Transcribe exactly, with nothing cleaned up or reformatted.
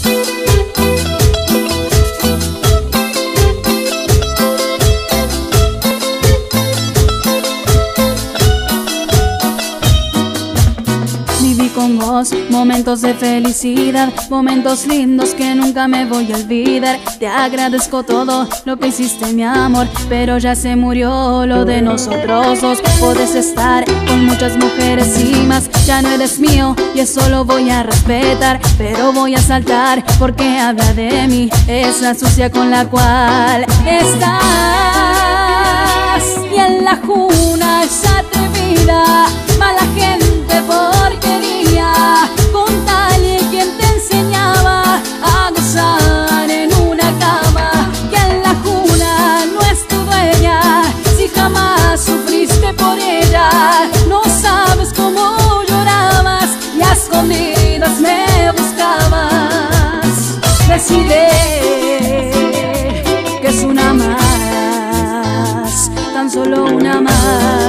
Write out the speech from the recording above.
Con vos, momentos de felicidad, momentos lindos que nunca me voy a olvidar. Te agradezco todo lo que hiciste, mi amor, pero ya se murió lo de nosotros dos. Puedes estar con muchas mujeres y más, ya no eres mío y eso lo voy a respetar, pero voy a saltar porque habla de mí esa sucia con la cual estás. Y en la juna esa atrevida, mala gente porquería, con tal y quien te enseñaba a gozar en una cama. Que en la juna no es tu dueña, si jamás sufriste por ella. No sabes cómo llorabas y a escondidas me buscabas. Decide que es una más, tan solo una más.